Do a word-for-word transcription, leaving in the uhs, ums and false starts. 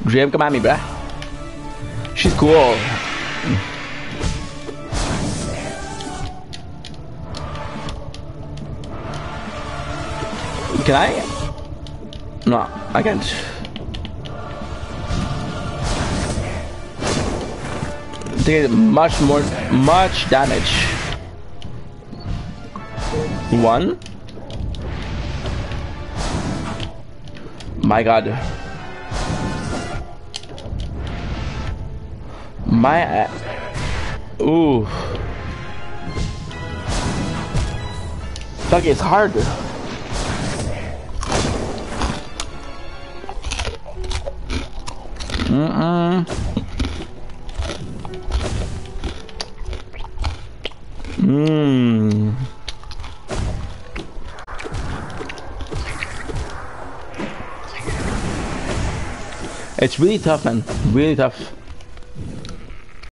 Dream, come at me, bruh. She's cool. Can I? No, I can't. Take much more, much damage. One. My God. My. Uh, ooh. Fuck, it's hard. Mm-mm. Mmm. It's really tough, man. Really tough.